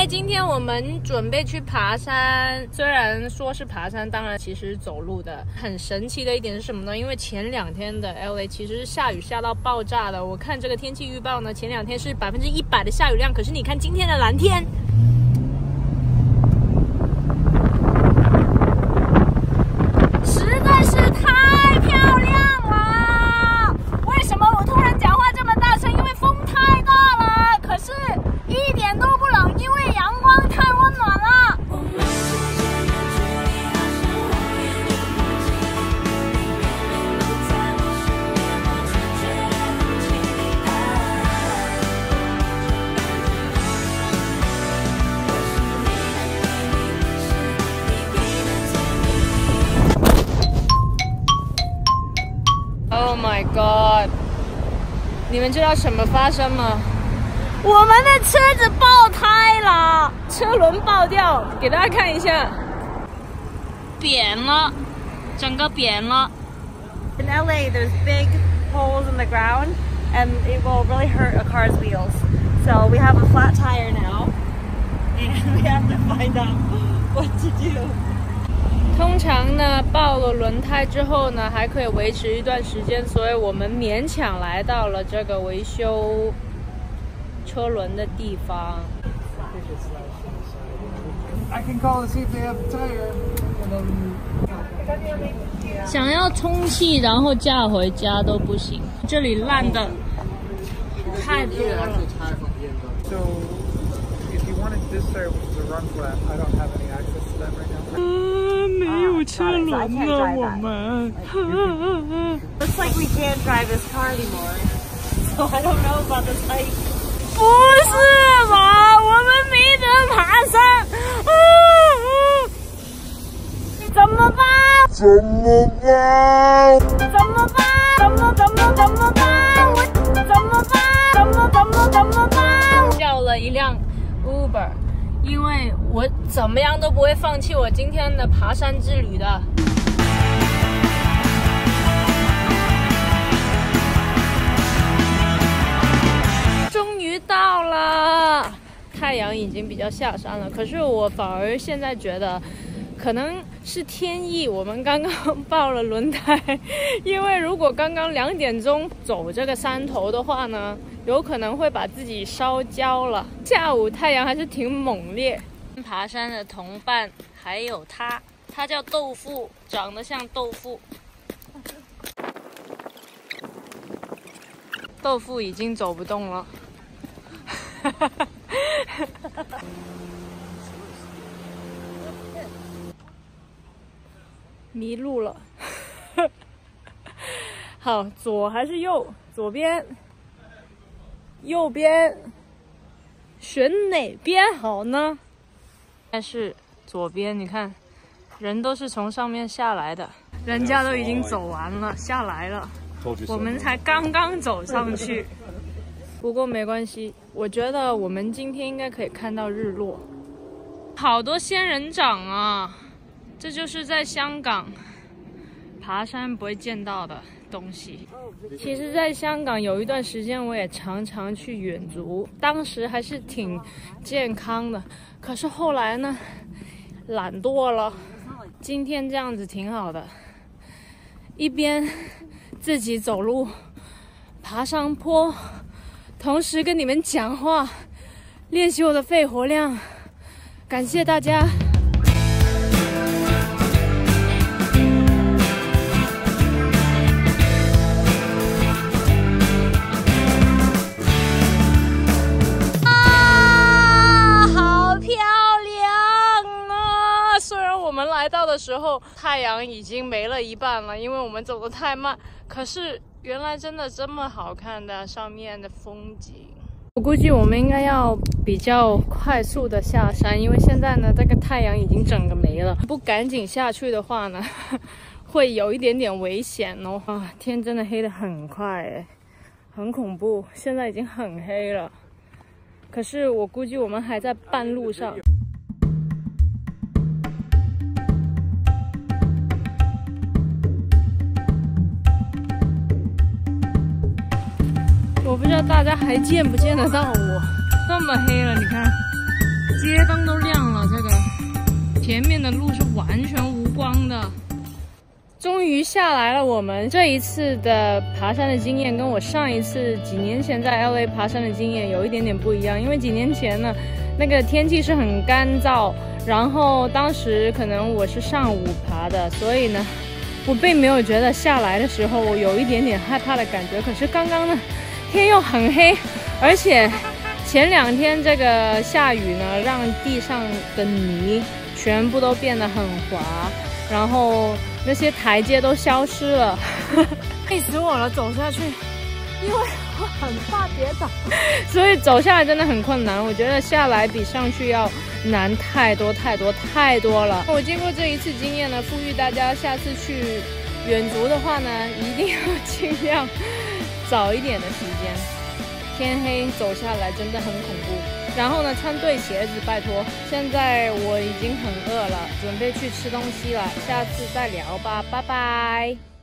今天我们准备去爬山，虽然说是爬山，当然其实走路的。很神奇的一点是什么呢？因为前2天的 LA 其实是下雨下到爆炸的。我看这个天气预报呢，前2天是100%的下雨量，可是你看今天的蓝天。实在是太漂亮了！为什么我突然讲话这么大声？因为风太大了，可是一点都不冷，因为阳光太温暖了。Oh my god！ 你们知道什么发生吗？我们的车子爆胎了，车轮爆掉，给大家看一下，扁了，整个扁了。 In LA, there's big holes in the ground, and it will really hurt a car's wheels. So we have a flat tire now, and we have to find out what to do. 通常呢，爆了轮胎之后呢，还可以维持一段时间，所以我们勉强来到了这个维修车轮的地方。想要充气然后驾回家都不行，这里烂的太多了。没有车轮了，我们。 Looks like we can't drive this car anymore. So I don't know about this hike. 不是吧？我们没得爬山，怎么办？怎么办？怎么办？怎么办？我怎么办？叫了一辆 Uber。因为我怎么样都不会放弃我今天的爬山之旅的。终于到了，太阳已经比较下山了，可是我反而现在觉得可能是天意，我们刚刚爆了轮胎，因为如果刚刚2点钟走这个山头的话呢，有可能会把自己烧焦了。下午太阳还是挺猛烈。爬山的同伴还有他叫豆腐，长得像豆腐。豆腐已经走不动了。迷路了。好，左还是右？左边，右边，选哪边好呢？但是左边，你看，人都是从上面下来的，人家都已经走完了，下来了，我们才刚刚走上去。不过没关系，我觉得我们今天应该可以看到日落。好多仙人掌啊！这就是在香港爬山不会见到的东西。其实在香港有一段时间我也常常去远足，当时还是挺健康的，可是后来呢懒惰了。今天这样子挺好的，一边自己走路爬上坡，同时跟你们讲话，练习我的肺活量。感谢大家。来到的时候太阳已经没了一半了，因为我们走得太慢，可是原来真的这么好看的上面的风景。我估计我们应该要比较快速的下山，因为现在呢这个太阳已经整个没了，不赶紧下去的话呢会有一点点危险哦。啊，天真的黑得很快诶，很恐怖，现在已经很黑了，可是我估计我们还在半路上。我不知道大家还见不见得到我，这么黑了，你看， 街灯都亮了，这个前面的路是完全无光的。终于下来了，我们这一次的爬山的经验跟我上一次几年前在 LA 爬山的经验有一点点不一样，因为几年前呢，那个天气是很干燥，然后当时可能我是上午爬的，所以呢，我并没有觉得下来的时候我有一点点害怕的感觉。可是刚刚呢，天又很黑，而且前2天这个下雨呢，让地上的泥全部都变得很滑，然后那些台阶都消失了，累死我了，走下去，因为我很怕跌倒，所以走下来真的很困难。我觉得下来比上去要难太多了。我经过这一次经验呢，呼吁大家下次去远足的话呢，一定要尽量早一点的时间，天黑走下来真的很恐怖。然后呢，穿对鞋子，拜托。现在我已经很饿了，准备去吃东西了，下次再聊吧，拜拜。